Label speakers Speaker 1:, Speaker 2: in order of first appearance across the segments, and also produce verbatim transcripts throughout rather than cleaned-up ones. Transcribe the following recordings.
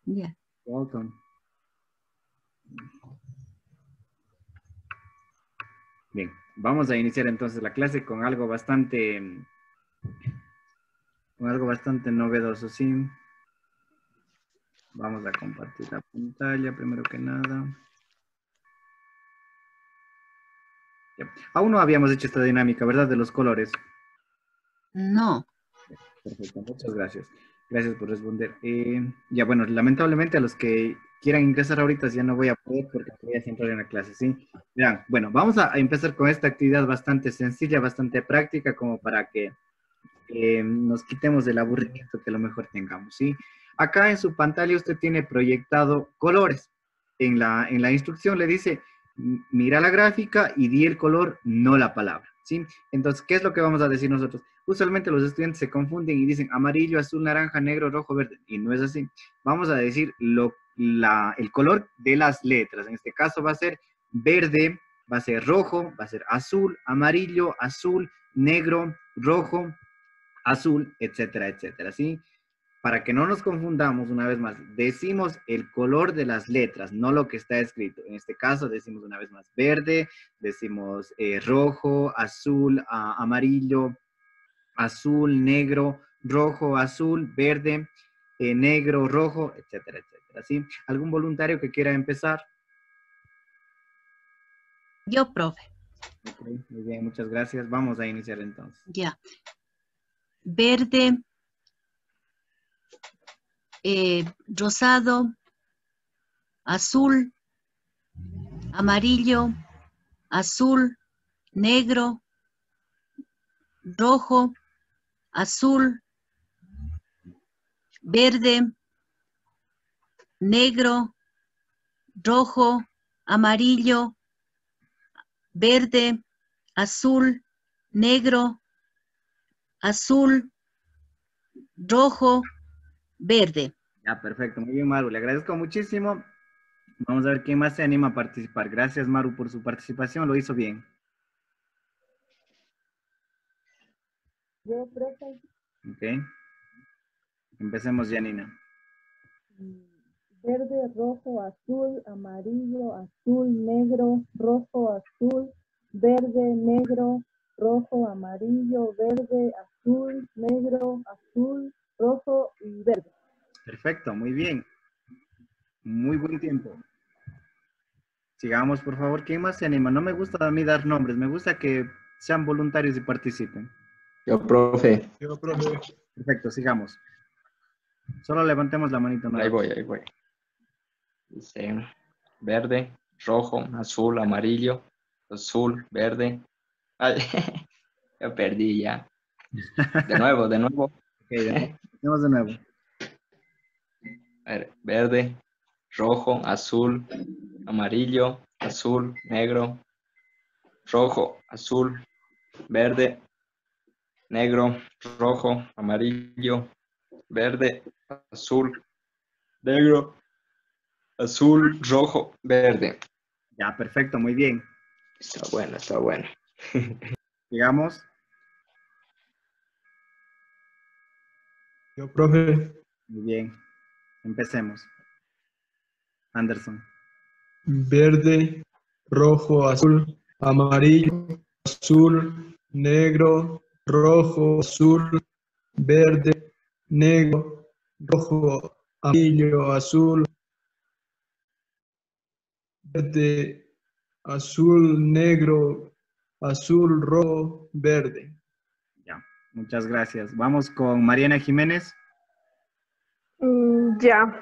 Speaker 1: Yeah.
Speaker 2: Welcome. Bien, vamos a iniciar entonces la clase con algo bastante, con algo bastante novedoso, ¿sí? Vamos a compartir la pantalla primero que nada. Ya. Aún no habíamos hecho esta dinámica, ¿verdad? De los colores.
Speaker 1: No.
Speaker 2: Perfecto, muchas gracias. Gracias por responder. Eh, ya, bueno, lamentablemente a los que quieran ingresar ahorita ya no voy a poder porque voy a entrar en la clase, ¿sí? Vean, bueno, vamos a empezar con esta actividad bastante sencilla, bastante práctica, como para que eh, nos quitemos del aburrimiento que a lo mejor tengamos, ¿sí? Acá en su pantalla usted tiene proyectado colores. En la, en la instrucción le dice, mira la gráfica y di el color, no la palabra, ¿sí? Entonces, ¿qué es lo que vamos a decir nosotros? Usualmente los estudiantes se confunden y dicen amarillo, azul, naranja, negro, rojo, verde, y no es así. Vamos a decir lo, la, el color de las letras. En este caso va a ser verde, va a ser rojo, va a ser azul, amarillo, azul, negro, rojo, azul, etcétera, etcétera, ¿sí? Para que no nos confundamos una vez más, decimos el color de las letras, no lo que está escrito. En este caso decimos una vez más verde, decimos eh, rojo, azul, a, amarillo, azul, negro, rojo, azul, verde, eh, negro, rojo, etcétera, etcétera, ¿sí? ¿Algún voluntario que quiera empezar?
Speaker 1: Yo, profe.
Speaker 2: Ok, muy bien, muchas gracias. Vamos a iniciar entonces.
Speaker 1: Ya. Yeah. Verde, eh, rosado, azul, amarillo, azul, negro, rojo, azul, verde, negro, rojo, amarillo, verde, azul, negro, azul, rojo, verde.
Speaker 2: Ya, perfecto. Muy bien, Maru. Le agradezco muchísimo. Vamos a ver quién más se anima a participar. Gracias, Maru, por su participación. Lo hizo bien.
Speaker 3: Yo, profe.
Speaker 2: Ok. Empecemos, Janina.
Speaker 3: Verde, rojo, azul, amarillo, azul, negro, rojo, azul, verde, negro, rojo, amarillo, verde, azul, negro, azul, rojo y verde.
Speaker 2: Perfecto, muy bien. Muy buen tiempo. Sigamos, por favor. ¿Quién más se anima? No me gusta a mí dar nombres. Me gusta que sean voluntarios y participen.
Speaker 4: Yo, profe.
Speaker 5: Yo, profe.
Speaker 2: Perfecto, sigamos. Solo levantemos la manito.
Speaker 4: Ahí voy, ahí voy. Dice verde, rojo, azul, amarillo, azul, verde. Ay, yo perdí ya. De nuevo, de nuevo.
Speaker 2: Ok, de nuevo. Hacemos de nuevo.
Speaker 4: A ver, verde, rojo, azul, amarillo, azul, negro, rojo, azul, verde, negro, rojo, amarillo, verde, azul, negro, azul, rojo, verde.
Speaker 2: Ya, perfecto, muy bien.
Speaker 4: Está bueno, está bueno.
Speaker 2: Sigamos.
Speaker 5: Yo, profe.
Speaker 2: Muy bien. Empecemos. Anderson.
Speaker 5: Verde, rojo, azul, amarillo, azul, negro, rojo, azul, verde, negro, rojo, amarillo, azul, verde, azul, negro, azul, rojo, verde.
Speaker 2: Ya, muchas gracias. Vamos con Mariana Jiménez.
Speaker 6: Mm, ya.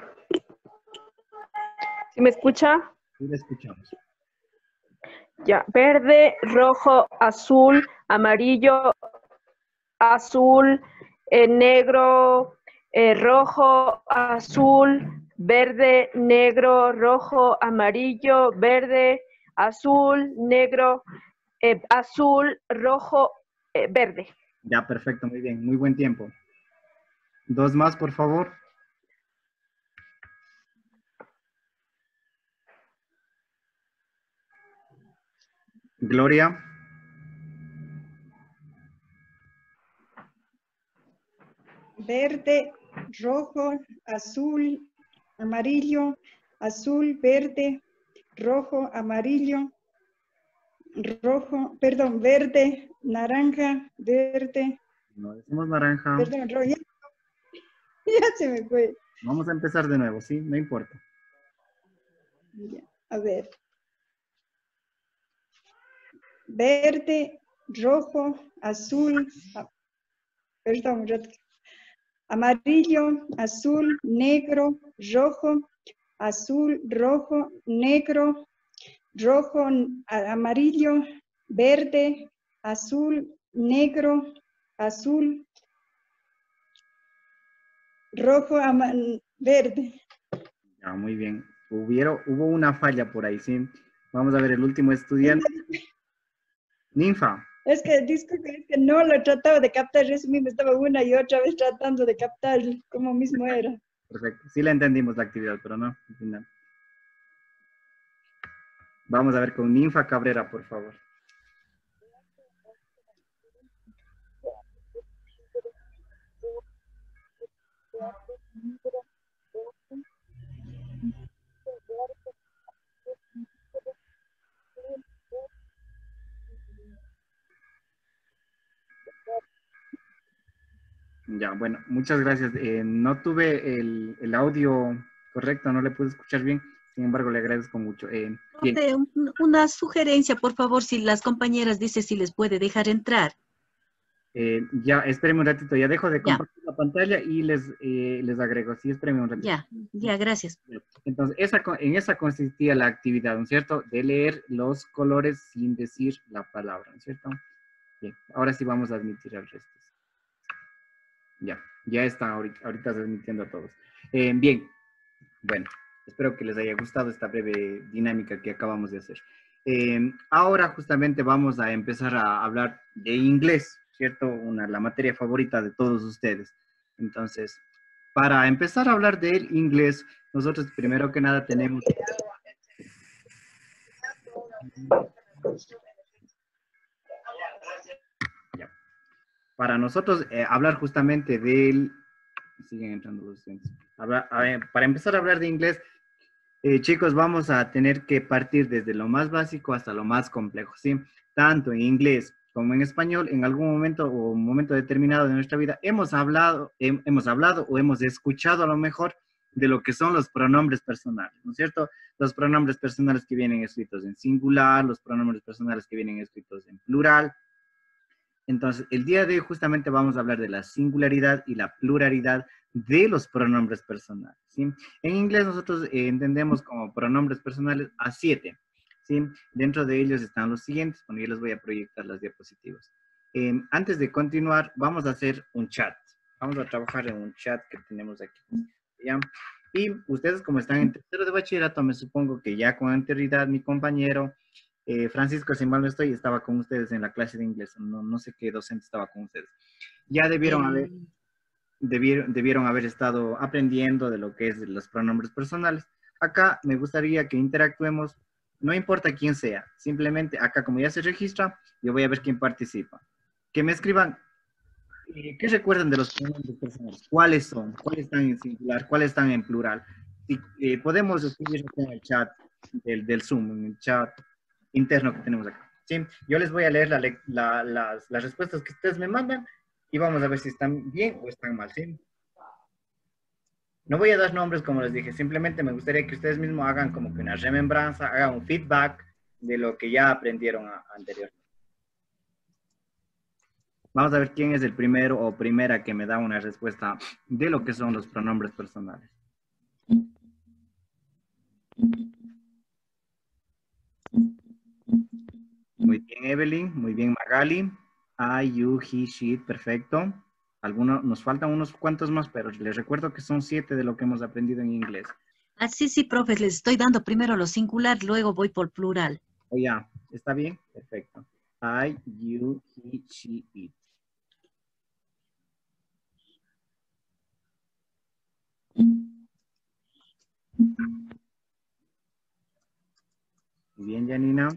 Speaker 6: ¿Sí me escucha?
Speaker 2: Sí, la escuchamos.
Speaker 6: Ya. Verde, rojo, azul, amarillo, azul, eh, negro, eh, rojo, azul, verde, negro, rojo, amarillo, verde, azul, negro, eh, azul, rojo, eh, verde.
Speaker 2: Ya, perfecto, muy bien. Muy buen tiempo. Dos más, por favor. Gloria.
Speaker 7: Verde, rojo, azul, amarillo, azul, verde, rojo, amarillo, rojo, perdón, verde, naranja, verde,
Speaker 2: No decimos naranja.
Speaker 7: perdón, rojo. Ya, ya se me fue.
Speaker 2: Vamos a empezar de nuevo, ¿sí? No importa.
Speaker 7: Ya, a ver. Verde, rojo, azul, a- perdón, un rato. Amarillo, azul, negro, rojo, azul, rojo, negro, rojo, a- amarillo, verde, azul, negro, azul, rojo, ama- verde.
Speaker 2: Ya, muy bien. Hubieron, hubo una falla por ahí, ¿sí? Vamos a ver el último estudiante. Ninfa.
Speaker 7: Es que, disculpe, es que no lo trataba de captar, eso mismo estaba una y otra vez tratando de captar como mismo era.
Speaker 2: Perfecto. Sí le entendimos la actividad, pero no. Al final. Vamos a ver con Ninfa Cabrera, por favor. Ya, bueno, muchas gracias. Eh, no tuve el, el audio correcto, no le pude escuchar bien. Sin embargo, le agradezco mucho. Eh, bien.
Speaker 1: Profe, un- una sugerencia, por favor, si las compañeras dicen si les puede dejar entrar.
Speaker 2: Eh, ya, espérenme un ratito. Ya dejo de
Speaker 1: Ya.
Speaker 2: compartir la pantalla y les, eh, les agrego. Sí, espérenme un ratito.
Speaker 1: Ya, ya, gracias.
Speaker 2: Entonces, esa, co- en esa consistía la actividad, ¿no es cierto? De leer los colores sin decir la palabra, ¿no es cierto? Bien, ahora sí vamos a admitir al resto. Ya, ya está ahorita, ahorita admitiendo a todos. Eh, bien, bueno, espero que les haya gustado esta breve dinámica que acabamos de hacer. Eh, ahora justamente vamos a empezar a hablar de inglés, ¿cierto? Una, la materia favorita de todos ustedes. Entonces, para empezar a hablar del inglés, nosotros primero que nada tenemos... Ya. Para nosotros eh, hablar justamente del... Siguen entrando los estudiantes. Habla- a ver, para empezar a hablar de inglés, eh, chicos, vamos a tener que partir desde lo más básico hasta lo más complejo, ¿sí? Tanto en inglés como en español, en algún momento o un momento determinado de nuestra vida, hemos hablado, hem- hemos hablado o hemos escuchado a lo mejor de lo que son los pronombres personales, ¿no es cierto? Los pronombres personales que vienen escritos en singular, los pronombres personales que vienen escritos en plural. Entonces, el día de hoy justamente vamos a hablar de la singularidad y la pluralidad de los pronombres personales, ¿sí? En inglés nosotros eh, entendemos como pronombres personales a siete, ¿sí? Dentro de ellos están los siguientes. Bueno, yo les voy a proyectar las diapositivas. Eh, antes de continuar, vamos a hacer un chat. Vamos a trabajar en un chat que tenemos aquí, ¿ya? Y ustedes, como están en tercero de bachillerato, me supongo que ya con anterioridad mi compañero eh, Francisco, si mal no estoy, estaba con ustedes en la clase de inglés. No, no sé qué docente estaba con ustedes. Ya debieron
Speaker 1: El-
Speaker 2: haber, debieron, debieron haber estado aprendiendo de lo que es los pronombres personales. Acá me gustaría que interactuemos, no importa quién sea, simplemente acá como ya se registra, yo voy a ver quién participa. Que me escriban, eh, ¿qué recuerdan de los pronombres personales? ¿Cuáles son? ¿Cuáles están en singular? ¿Cuáles están en plural? Si, eh, podemos escribir en el chat del, del Zoom, en el chat interno que tenemos acá. ¿Sí? Yo les voy a leer la, la, las, las respuestas que ustedes me mandan y vamos a ver si están bien o están mal. ¿Sí? No voy a dar nombres como les dije, simplemente me gustaría que ustedes mismos hagan como que una remembranza, hagan un feedback de lo que ya aprendieron a, anteriormente. Vamos a ver quién es el primero o primera que me da una respuesta de lo que son los pronombres personales. Muy bien, Evelyn. Muy bien, Magali. I, you, he, she. Perfecto. Algunos, nos faltan unos cuantos más, pero les recuerdo que son siete de lo que hemos aprendido en inglés.
Speaker 1: Ah, sí, sí, profe, les estoy dando primero lo singular, luego voy por plural.
Speaker 2: Oh, ya. ¿Está bien? Perfecto. I, you, he, she, it. Muy bien, Janina.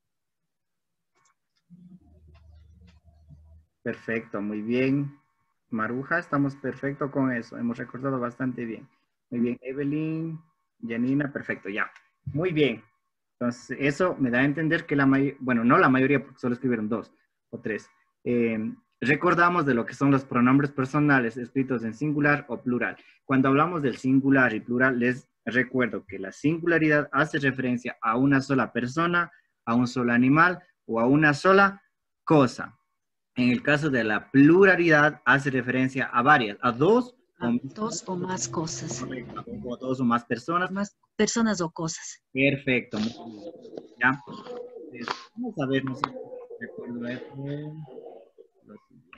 Speaker 2: Perfecto, muy bien. Maruja, estamos perfecto con eso. Hemos recordado bastante bien. Muy bien, Evelyn, Janina, perfecto, ya. Muy bien. Entonces, eso me da a entender que la mayoría, bueno, no la mayoría, porque solo escribieron dos o tres. Eh, recordamos de lo que son los pronombres personales escritos en singular o plural. Cuando hablamos del singular y plural, les recuerdo que la singularidad hace referencia a una sola persona, a un solo animal o a una sola cosa. En el caso de la pluralidad, hace referencia a varias, a dos
Speaker 1: A
Speaker 2: o,
Speaker 1: dos o más cosas.
Speaker 2: o dos o más personas.
Speaker 1: Más personas o cosas.
Speaker 2: Perfecto. ¿Ya? Entonces, vamos a ver, no sé, recuerdo esto. Lo siguiente.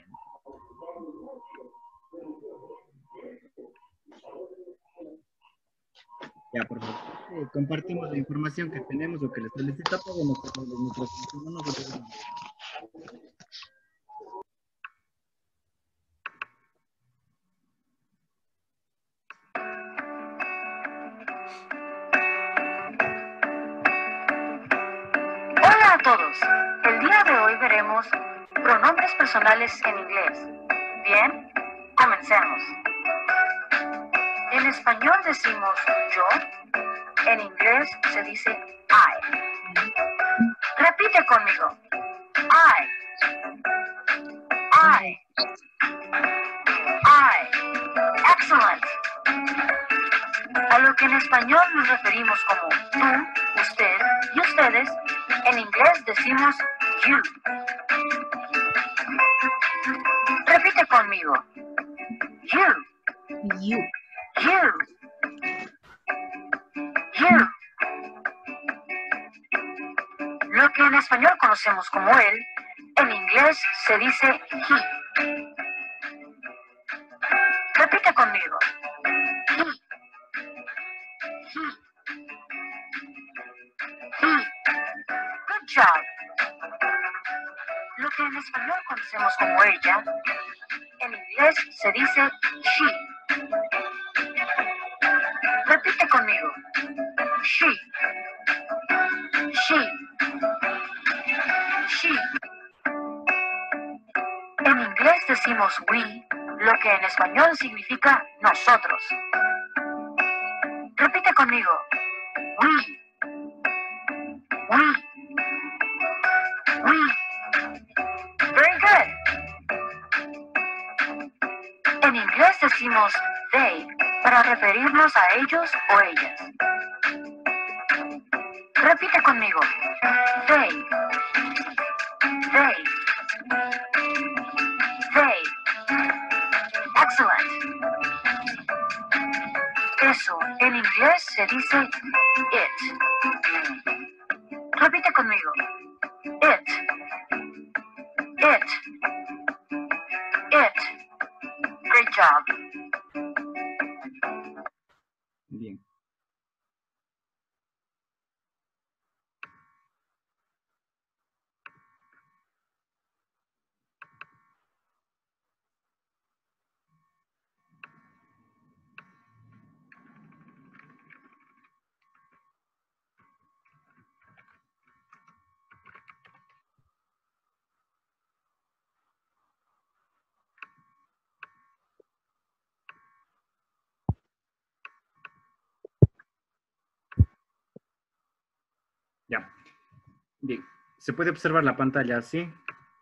Speaker 2: Ya, por favor, eh, compartimos la información que tenemos o que les solicita, podemos hacer los micrófonos.
Speaker 8: Hola a todos. El día de hoy veremos pronombres personales en inglés. Bien, comencemos. En español decimos yo, en inglés se dice I. Repite conmigo. I. I. I. Excellent. A lo que en español nos referimos como tú, usted y ustedes, en inglés decimos you. Repite conmigo. You.
Speaker 1: You.
Speaker 8: You. You. Lo que en español conocemos como él, en inglés se dice he. Repite conmigo. He. He. He. Good job. Lo que en español conocemos como ella, en inglés se dice she. Repite conmigo. She. She. She. En inglés decimos we, lo que en español significa nosotros. Repite conmigo. We. We. We. Very good. En inglés decimos they para referirnos a ellos o ellas. Repite conmigo. They. They. They. Excellent. Eso en inglés se dice it. Repite conmigo. It. It. It. Great job.
Speaker 2: Bien. Ya. Bien. Se puede observar la pantalla, ¿sí?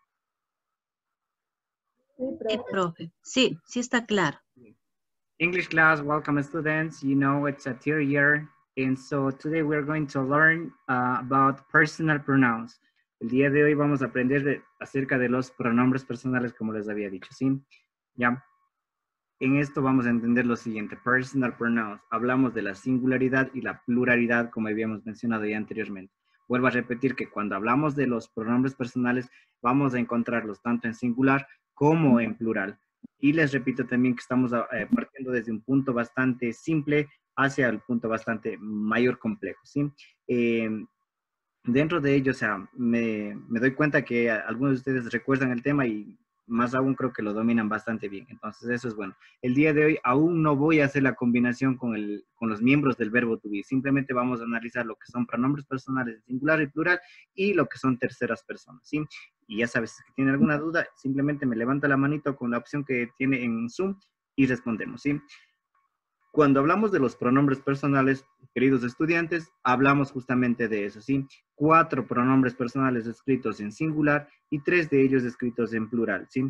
Speaker 3: Sí,
Speaker 1: Sí,
Speaker 3: profe.
Speaker 1: profe. Sí, sí está claro.
Speaker 2: English class, welcome students. You know it's a third year, and so today we're going to learn uh, about personal pronouns. El día de hoy vamos a aprender de, acerca de los pronombres personales, como les había dicho, ¿sí? Ya. En esto vamos a entender lo siguiente, personal pronouns. Hablamos de la singularidad y la pluralidad, como habíamos mencionado ya anteriormente. Vuelvo a repetir que cuando hablamos de los pronombres personales, vamos a encontrarlos tanto en singular como en plural. Y les repito también que estamos eh, partiendo desde un punto bastante simple hacia el punto bastante mayor complejo, ¿sí? Eh, dentro de ello, o sea, me, me doy cuenta que algunos de ustedes recuerdan el tema y más aún creo que lo dominan bastante bien. Entonces eso es bueno. El día de hoy aún no voy a hacer la combinación con, el, con los miembros del verbo to be. Simplemente vamos a analizar lo que son pronombres personales en singular y plural y lo que son terceras personas, ¿sí? Y ya sabes, si tiene alguna duda, simplemente me levanta la manito con la opción que tiene en Zoom y respondemos, ¿sí? Cuando hablamos de los pronombres personales, queridos estudiantes, hablamos justamente de eso, ¿sí? Cuatro pronombres personales escritos en singular y tres de ellos escritos en plural, ¿sí?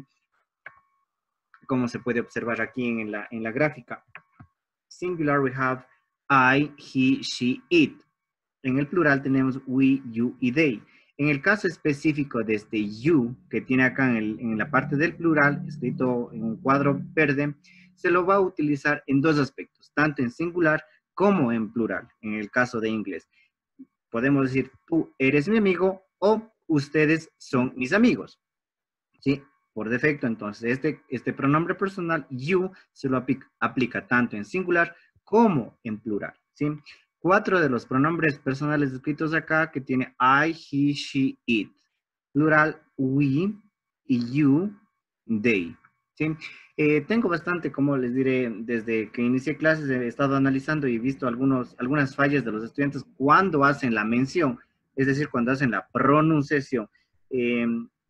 Speaker 2: Como se puede observar aquí en la, en la gráfica. Singular we have I, he, she, it. En el plural tenemos we, you y they. En el caso específico de este you, que tiene acá en, el, en la parte del plural, escrito en un cuadro verde, se lo va a utilizar en dos aspectos, tanto en singular como en plural, en el caso de inglés. Podemos decir, tú eres mi amigo o ustedes son mis amigos, ¿sí? Por defecto, entonces, este, este pronombre personal, you, se lo aplica, aplica tanto en singular como en plural, ¿sí? Cuatro de los pronombres personales escritos acá, que tiene I, he, she, it. Plural, we, you, they, ¿sí? Eh, tengo bastante, como les diré, desde que inicié clases he estado analizando y he visto algunos, algunas fallas de los estudiantes cuando hacen la mención, es decir, cuando hacen la pronunciación. Eh,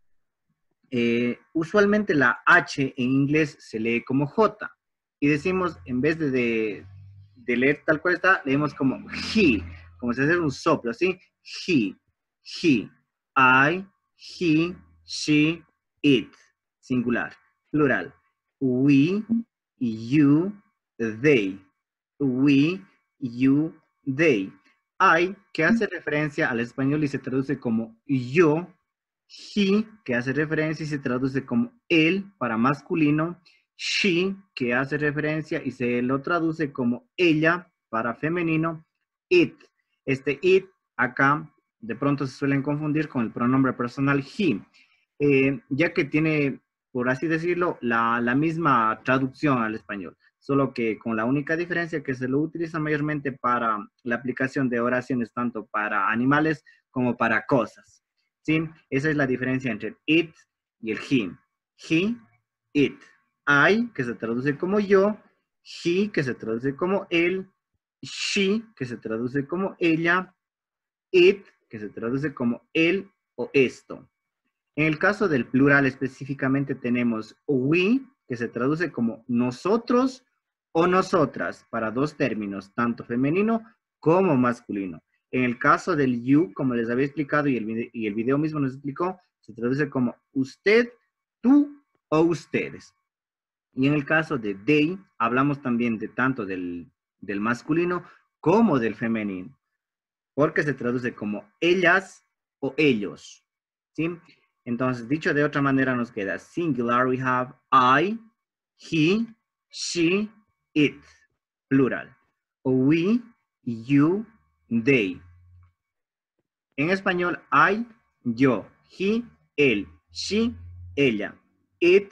Speaker 2: eh, usualmente la H en inglés se lee como J y decimos, en vez de, de, de leer tal cual está, leemos como he, como si fuera un soplo, ¿sí? He, he, I, he, she, it, singular, plural. We, you, they. We, you, they. I, que hace referencia al español y se traduce como yo. He, que hace referencia y se traduce como él para masculino. She, que hace referencia y se lo traduce como ella para femenino. It. Este it acá de pronto se suelen confundir con el pronombre personal he, eh, ya que tiene, por así decirlo, la, la misma traducción al español, solo que con la única diferencia que se lo utiliza mayormente para la aplicación de oraciones tanto para animales como para cosas, ¿sí? Esa es la diferencia entre el it y el he. He, it. I, que se traduce como yo. He, que se traduce como él. She, que se traduce como ella. It, que se traduce como él o esto. En el caso del plural específicamente tenemos we, que se traduce como nosotros o nosotras, para dos términos, tanto femenino como masculino. En el caso del you, como les había explicado y el, video, y el video mismo nos explicó, se traduce como usted, tú o ustedes. Y en el caso de they, hablamos también de tanto del, del masculino como del femenino, porque se traduce como ellas o ellos, ¿sí? Entonces, dicho de otra manera, nos queda singular, we have I, he, she, it, plural. We, you, they. En español, I, yo, he, él, she, ella, it,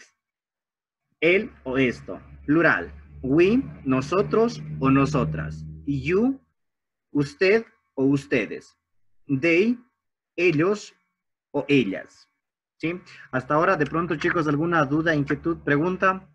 Speaker 2: él o esto, plural. We, nosotros o nosotras. You, usted o ustedes. They, ellos o ellas. ¿Sí? Hasta ahora, de pronto, chicos, ¿alguna duda, inquietud, pregunta?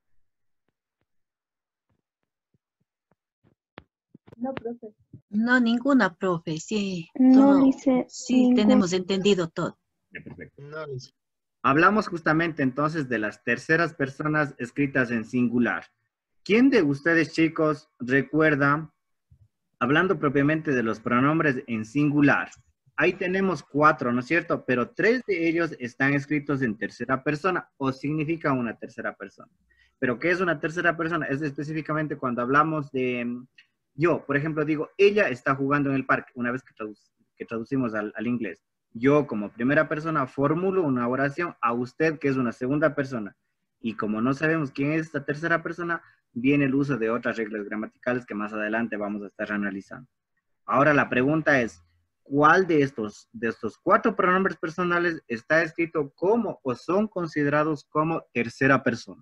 Speaker 3: No, profe.
Speaker 1: No, ninguna, profe. Sí,
Speaker 6: No
Speaker 1: todo,
Speaker 6: dice
Speaker 1: sí,
Speaker 6: ningún-
Speaker 1: tenemos entendido todo.
Speaker 2: Perfecto.
Speaker 5: No, dice.
Speaker 2: Hablamos justamente entonces de las terceras personas escritas en singular. ¿Quién de ustedes, chicos, recuerda, hablando propiamente de los pronombres en singular? Ahí tenemos cuatro, ¿no es cierto? Pero tres de ellos están escritos en tercera persona o significa una tercera persona. ¿Pero qué es una tercera persona? Es específicamente cuando hablamos de yo, por ejemplo, digo, ella está jugando en el parque, una vez que, tradu que traducimos al, al inglés. Yo, como primera persona, formulo una oración a usted, que es una segunda persona. Y como no sabemos quién es esta tercera persona, viene el uso de otras reglas gramaticales que más adelante vamos a estar analizando. Ahora la pregunta es, ¿cuál de estos, de estos cuatro pronombres personales está escrito como o son considerados como tercera persona?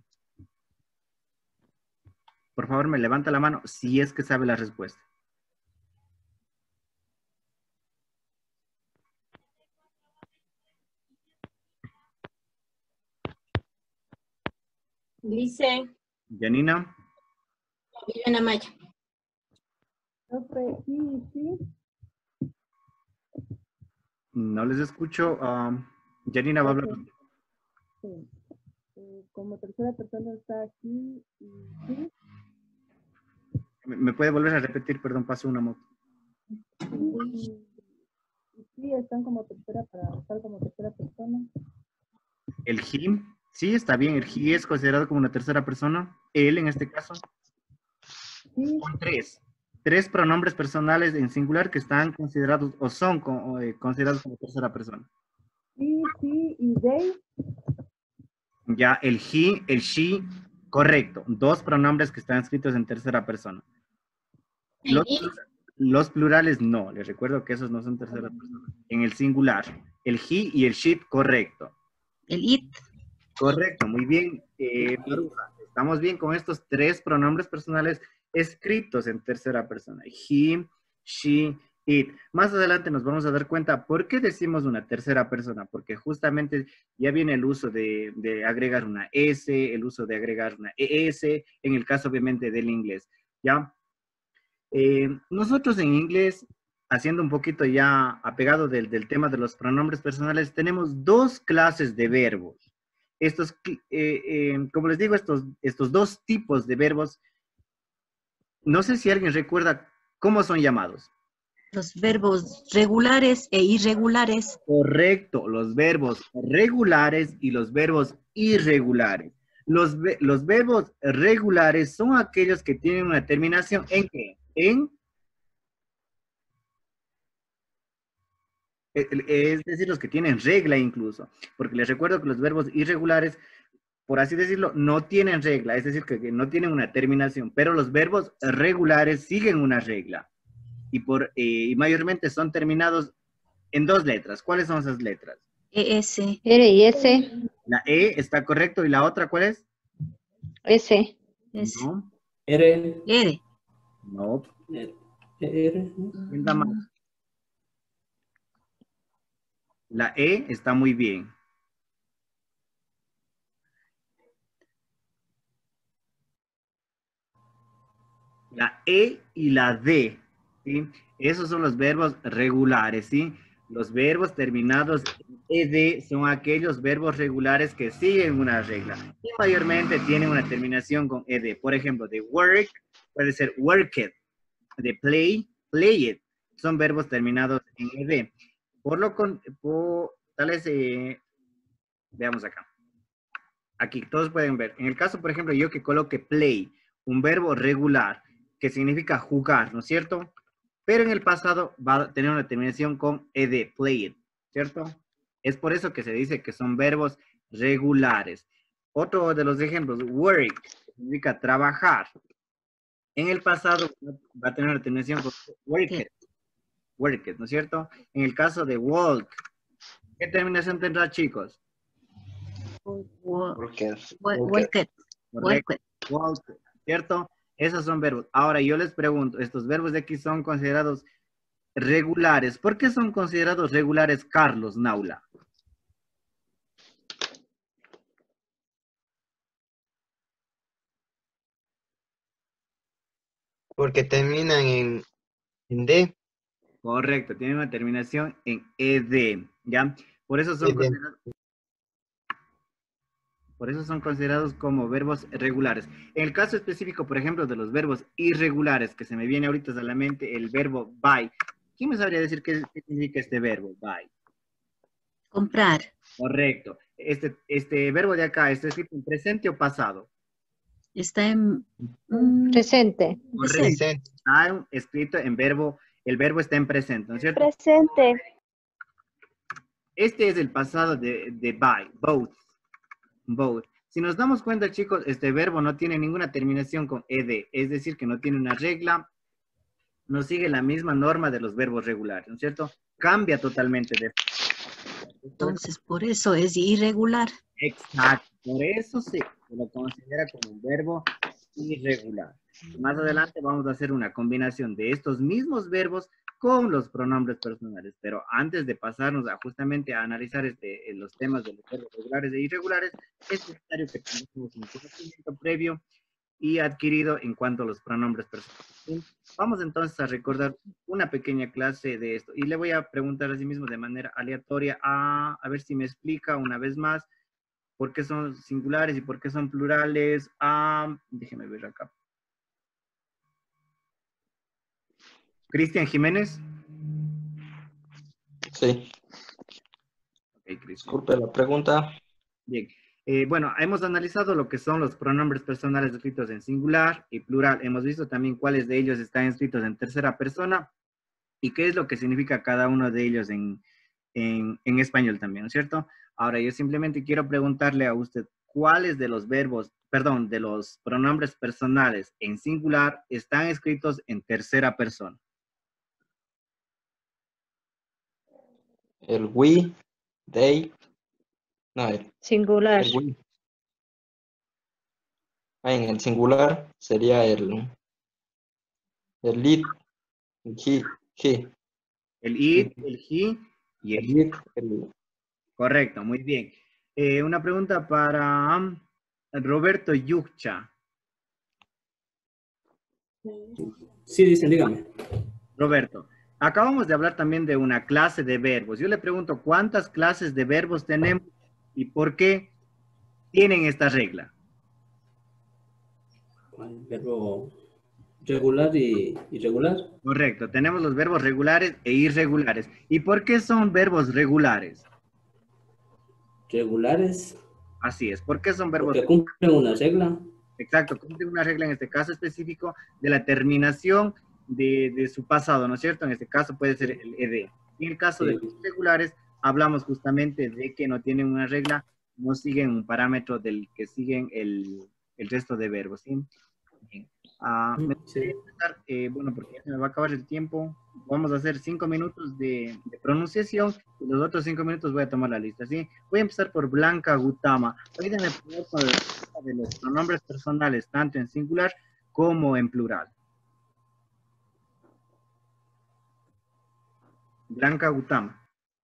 Speaker 2: Por favor, me levanta la mano si es que sabe la respuesta.
Speaker 9: Dice
Speaker 2: Janina.
Speaker 9: Viviana Maya.
Speaker 3: Profe, sí, sí.
Speaker 2: No les escucho. Um, Janina va a hablar.
Speaker 3: Sí. Eh, como tercera persona está aquí y sí.
Speaker 2: ¿Me, me puede volver a repetir? Perdón, paso una moto.
Speaker 3: Y, y sí, están como tercera para estar como tercera persona.
Speaker 2: El he, sí, está bien. El he es considerado como una tercera persona. Él, en este caso.
Speaker 3: Sí.
Speaker 2: Son tres. Tres pronombres personales en singular que están considerados o son co- eh, considerados como tercera persona.
Speaker 3: Sí, sí y they.
Speaker 2: Ya el he, el she, correcto. Dos pronombres que están escritos en tercera persona. Los, los plurales no. Les recuerdo que esos no son tercera persona. En el singular, el he y el she, correcto.
Speaker 1: El it.
Speaker 2: Correcto, muy bien. Eh, Maruja, estamos bien con estos tres pronombres personales escritos en tercera persona. He, she, it. Más adelante nos vamos a dar cuenta por qué decimos una tercera persona, porque justamente ya viene el uso de, de agregar una S, el uso de agregar una E S, en el caso obviamente del inglés, ¿ya? Eh, nosotros en inglés, haciendo un poquito ya apegado del, del tema de los pronombres personales, tenemos dos clases de verbos. Estos, eh, eh, como les digo, estos, estos dos tipos de verbos, no sé si alguien recuerda cómo son llamados.
Speaker 1: Los verbos regulares e irregulares.
Speaker 2: Correcto, los verbos regulares y los verbos irregulares. Los, los verbos regulares son aquellos que tienen una terminación en ¿qué? En, es decir, los que tienen regla incluso, porque les recuerdo que los verbos irregulares, por así decirlo, no tienen regla, es decir, que, que no tienen una terminación, pero los verbos regulares siguen una regla y, por, eh, y mayormente son terminados en dos letras. ¿Cuáles son esas letras?
Speaker 1: E S.
Speaker 10: R y S.
Speaker 2: La E está correcto, ¿y la otra cuál es?
Speaker 10: S.
Speaker 1: S.
Speaker 2: No.
Speaker 11: R.
Speaker 1: R.
Speaker 2: No.
Speaker 11: R.
Speaker 2: Sienta más. La E está muy bien. La E y la D, ¿sí? Esos son los verbos regulares, ¿sí? Los verbos terminados en ed son aquellos verbos regulares que siguen una regla y mayormente tienen una terminación con ed. Por ejemplo, de work puede ser worked, de play, played. Son verbos terminados en ed. Por lo con, por, tal vez, eh, veamos acá. Aquí, todos pueden ver. En el caso, por ejemplo, yo que coloque play, un verbo regular, que significa jugar, ¿no es cierto? Pero en el pasado va a tener una terminación con ed, played, ¿cierto? Es por eso que se dice que son verbos regulares. Otro de los ejemplos, work, que significa trabajar. En el pasado va a tener una terminación con worked, worked, ¿no es cierto? En el caso de walk, ¿qué terminación tendrá, chicos?
Speaker 1: Walked.
Speaker 2: Walked, ¿cierto? Esos son verbos. Ahora yo les pregunto, estos verbos de aquí son considerados regulares. ¿Por qué son considerados regulares, Carlos Naula?
Speaker 12: Porque terminan en, en D.
Speaker 2: Correcto, tienen una terminación en ed, ¿ya? Por eso son considerados, por eso son considerados como verbos regulares. En el caso específico, por ejemplo, de los verbos irregulares, que se me viene ahorita a la mente, el verbo buy. ¿Quién me sabría decir qué, qué significa este verbo, buy?
Speaker 1: Comprar.
Speaker 2: Correcto. Este, este verbo de acá, ¿está escrito en presente o pasado?
Speaker 1: Está en...
Speaker 10: Mm, presente.
Speaker 2: Presente. Está escrito en verbo, el verbo está en presente, ¿no es cierto?
Speaker 6: Presente.
Speaker 2: Este es el pasado de, de buy, both. Both. Si nos damos cuenta, chicos, este verbo no tiene ninguna terminación con ed, es decir, que no tiene una regla, no sigue la misma norma de los verbos regulares, ¿no es cierto? Cambia totalmente de...
Speaker 1: Entonces, por eso es irregular.
Speaker 2: Exacto, por eso sí, se lo considera como un verbo irregular. Más adelante vamos a hacer una combinación de estos mismos verbos con los pronombres personales. Pero antes de pasarnos a justamente a analizar este, los temas de los verbos regulares e irregulares, es necesario que tengamos un conocimiento previo y adquirido en cuanto a los pronombres personales. ¿Sí? Vamos entonces a recordar una pequeña clase de esto. Y le voy a preguntar a sí mismo de manera aleatoria a, a ver si me explica una vez más por qué son singulares y por qué son plurales. Ah, déjeme ver acá. Cristian Jiménez.
Speaker 4: Sí.
Speaker 2: Okay,
Speaker 4: disculpe la pregunta.
Speaker 2: Bien. Eh, bueno, hemos analizado lo que son los pronombres personales escritos en singular y plural. Hemos visto también cuáles de ellos están escritos en tercera persona y qué es lo que significa cada uno de ellos en, en, en español también, ¿no es cierto? Ahora, yo simplemente quiero preguntarle a usted, ¿cuáles de los verbos, perdón, de los pronombres personales en singular están escritos en tercera persona?
Speaker 4: El we, they, no, el,
Speaker 10: Singular.
Speaker 4: el we. Ah, en el singular sería el, el it, el he, he.
Speaker 2: El it, el he y el,
Speaker 4: el it. El...
Speaker 2: Correcto, muy bien. Eh, una pregunta para um, Roberto Yucha.
Speaker 11: Sí, dicen, dígame.
Speaker 2: Roberto, acabamos de hablar también de una clase de verbos. Yo le pregunto, ¿cuántas clases de verbos tenemos y por qué tienen esta regla?
Speaker 11: ¿Cuál? Verbo regular y irregular.
Speaker 2: Correcto, tenemos los verbos regulares e irregulares. ¿Y por qué son verbos regulares?
Speaker 11: Regulares.
Speaker 2: Así es, ¿por qué son verbos
Speaker 11: Porque
Speaker 2: regulares?
Speaker 11: cumplen una regla.
Speaker 2: Exacto, cumplen una regla en este caso específico de la terminación de, de su pasado, ¿no es cierto? En este caso puede ser el ed. En el caso
Speaker 11: Sí.
Speaker 2: de los irregulares, hablamos justamente de que no tienen una regla, no siguen un parámetro del que siguen el, el resto de verbos, ¿sí? Bien. Ah, me gustaría empezar, eh, bueno, porque ya se me va a acabar el tiempo. Vamos a hacer cinco minutos de, de pronunciación y los otros cinco minutos voy a tomar la lista, ¿sí? Voy a empezar por Blanca Gutama. Ayúdenme primero con la lista de los pronombres personales, tanto en singular como en plural. Blanca Gutama.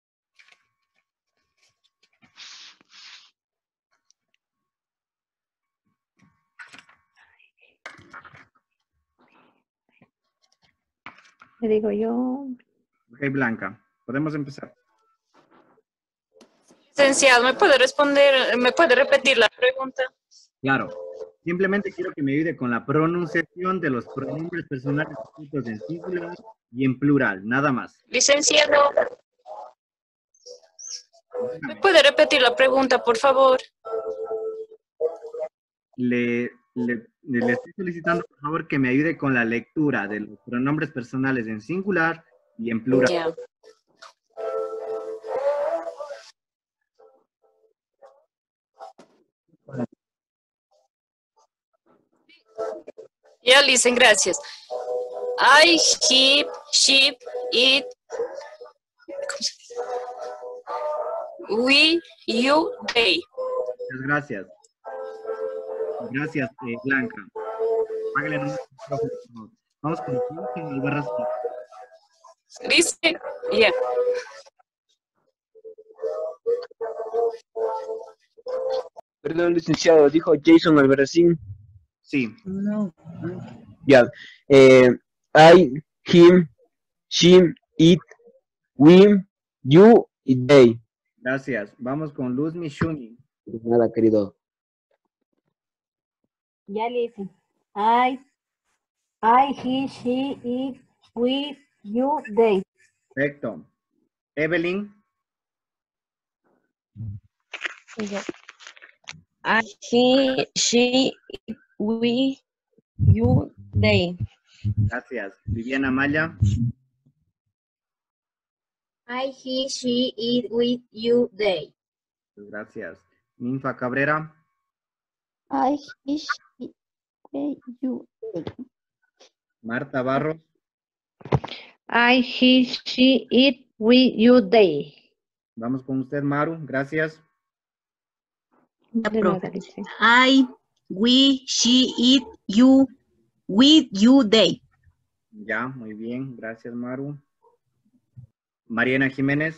Speaker 10: Le digo yo.
Speaker 2: Ok, Blanca, podemos empezar.
Speaker 13: Licenciado, ¿me puede responder, me puede repetir la pregunta?
Speaker 2: Claro. Simplemente quiero que me ayude con la pronunciación de los pronombres personales escritos en singular y en plural, nada más.
Speaker 13: Licenciado, ¿me puede repetir la pregunta, por favor?
Speaker 2: Le, le, le estoy solicitando, por favor, que me ayude con la lectura de los pronombres personales en singular y en plural.
Speaker 13: Ya. Ya, listen, gracias. I, he, she, it, we, you, they.
Speaker 2: Muchas gracias. Gracias, eh, Blanca. Págale nomás el micrófono, por favor. Vamos con Cristian Albarracín.
Speaker 13: Listen, yeah.
Speaker 14: Perdón, licenciado, dijo Jason Albarracín.
Speaker 2: Sí.
Speaker 14: No. Ya. Eh, I, him, she, it, we, you y they.
Speaker 2: Gracias. Vamos con Luzmi Shuni.
Speaker 14: Nada, querido.
Speaker 15: Ya le hice. I, I, he, she, it, we, you, they.
Speaker 2: Perfecto. Evelyn.
Speaker 16: I, he, she, it, we, you, they.
Speaker 2: Gracias. Viviana Maya.
Speaker 9: I, he, she, it, we, you, they.
Speaker 2: Gracias. Ninfa Cabrera.
Speaker 17: I, he, she, they, you, they.
Speaker 2: Marta Barros.
Speaker 10: I, he, she, it, we, you, they.
Speaker 2: Vamos con usted, Maru. Gracias.
Speaker 1: Ya, profe. I, we, she, it, you, we, you, they.
Speaker 2: Ya, muy bien. Gracias, Maru. Mariana Jiménez.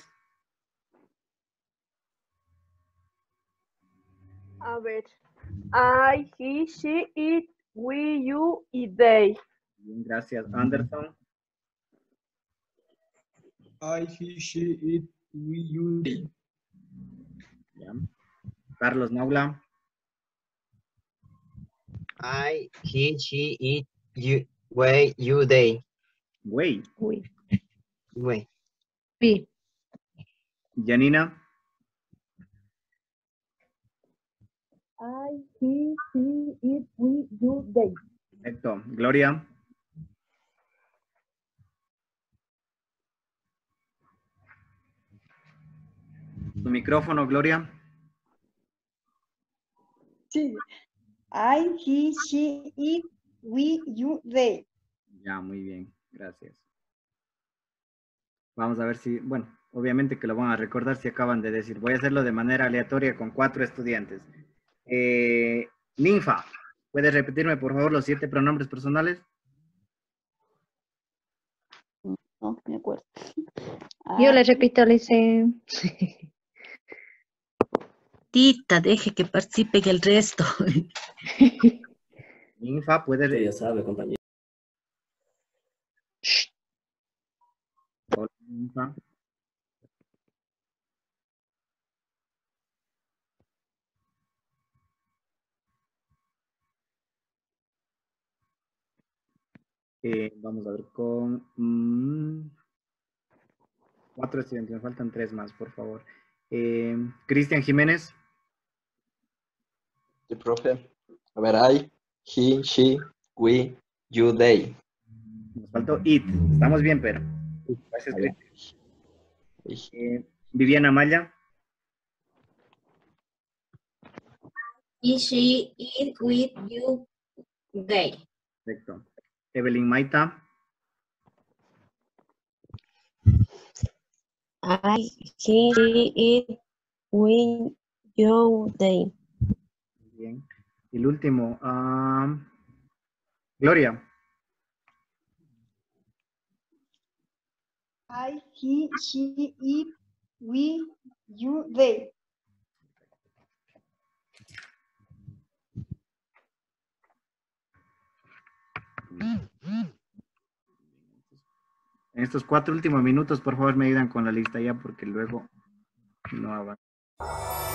Speaker 6: A ver. I, he, she, it, we, you y they.
Speaker 2: Bien, gracias. Anderson.
Speaker 5: I, he, she, it, we, you, they.
Speaker 2: Ya. Carlos Naula.
Speaker 12: I, he, she, it, you, we, you, they.
Speaker 2: Way.
Speaker 6: We.
Speaker 12: We.
Speaker 10: We.
Speaker 2: Janina.
Speaker 3: I, he, she, it, we, you, they.
Speaker 2: Perfecto. Gloria. Tu micrófono, Gloria.
Speaker 7: Sí. I, he, she, it, we, you, they.
Speaker 2: Ya, muy bien. Gracias. Vamos a ver si, bueno, obviamente que lo van a recordar si acaban de decir. Voy a hacerlo de manera aleatoria con cuatro estudiantes. Eh, Ninfa, ¿puedes repetirme por favor los siete pronombres personales?
Speaker 17: No me acuerdo.
Speaker 10: Yo
Speaker 17: I,
Speaker 10: le repito, le hice.
Speaker 1: Tita, deje que participe el resto.
Speaker 2: Ninfa, ¿puedes
Speaker 11: Usted ya sabe, compañero.
Speaker 2: Hola, Ninfa. Eh, vamos a ver con mm, cuatro estudiantes, me faltan tres más, por favor. Eh, Cristian Jiménez.
Speaker 4: Sí, profe. A ver, I, he, she, we, you, they.
Speaker 2: Nos faltó it. Estamos bien, pero. Gracias,
Speaker 4: Ah, ya.
Speaker 2: Cristian. Eh, Viviana Maya.
Speaker 9: He, she, it, with, you, they.
Speaker 2: Perfecto. Evelyn Maita.
Speaker 16: I, he, she, it, we, you, they.
Speaker 2: Bien. Y el último, ah, Gloria.
Speaker 7: I, he, she, it, we, you, they.
Speaker 2: En estos cuatro últimos minutos, por favor, me ayudan con la lista ya, porque luego no avanza.